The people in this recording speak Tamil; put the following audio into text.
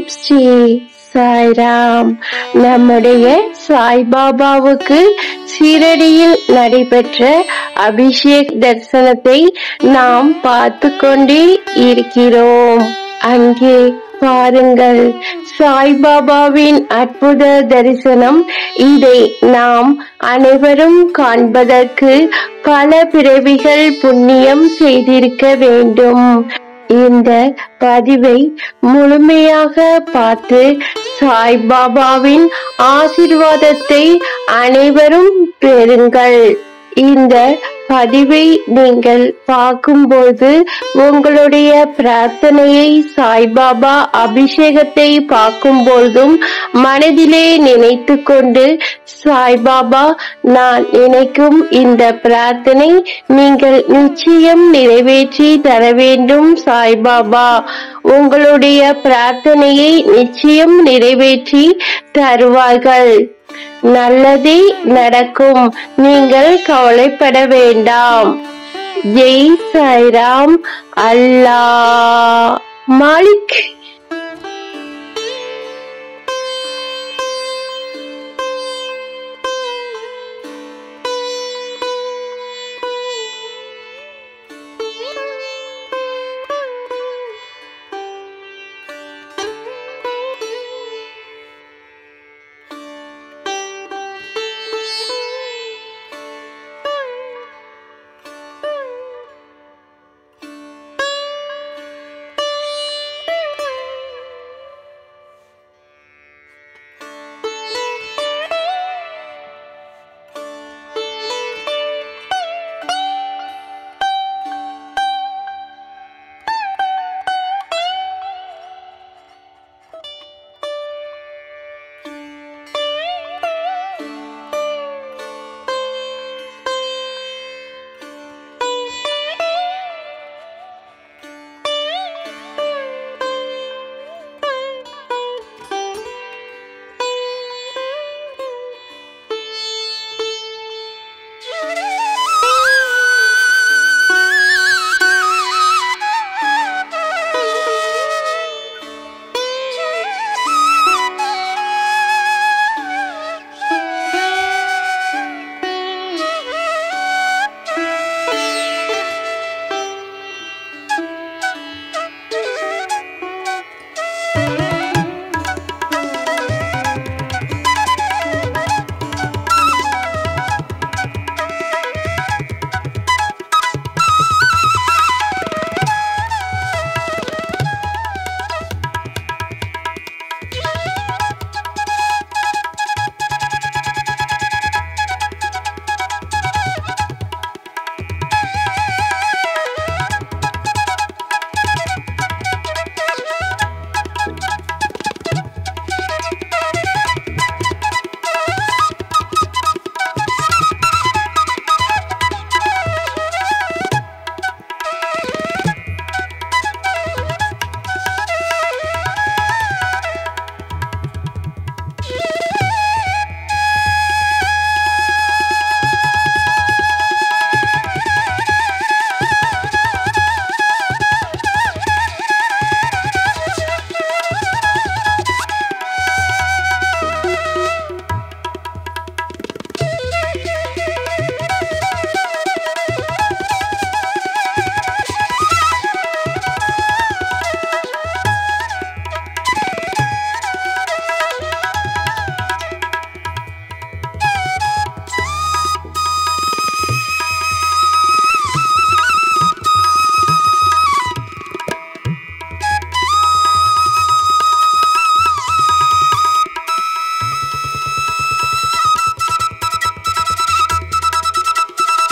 ஸ்ரீ சாய்ராம். நம்முடைய சாய்பாபாவுக்கு சீரடியில் நடைபெற்ற அபிஷேக் தரிசனத்தை நாம் பார்த்து கொண்டே இருக்கிறோம். அங்கே பாருங்கள், சாய்பாபாவின் அற்புத தரிசனம். இதை நாம் அனைவரும் காண்பதற்கு பல பிறவிகள் புண்ணியம் செய்திருக்க வேண்டும். இந்த பதிவை முழுமையாக பார்த்து சாய்பாபாவின் ஆசீர்வாதத்தை அனைவரும் பெறுங்கள். இந்த பதிவை நீங்கள் பார்க்கும்போது உங்களுடைய பிரார்த்தனையை சாய்பாபா அபிஷேகத்தை பார்க்கும்போதும் மனதிலே நினைத்து கொண்டு, சாய்பாபா, நான் நினைக்கும் இந்த பிரார்த்தனை நீங்கள் நிச்சயம் நிறைவேற்றி தர வேண்டும். சாய்பாபா உங்களுடைய பிரார்த்தனையை நிச்சயம் நிறைவேற்றி தருவார்கள். நல்லதே நடக்கும். நீங்கள் கவலைப்பட வேண்டாம். ஜெய் சாய்ராம். அல்லாஹ் மாலிக்.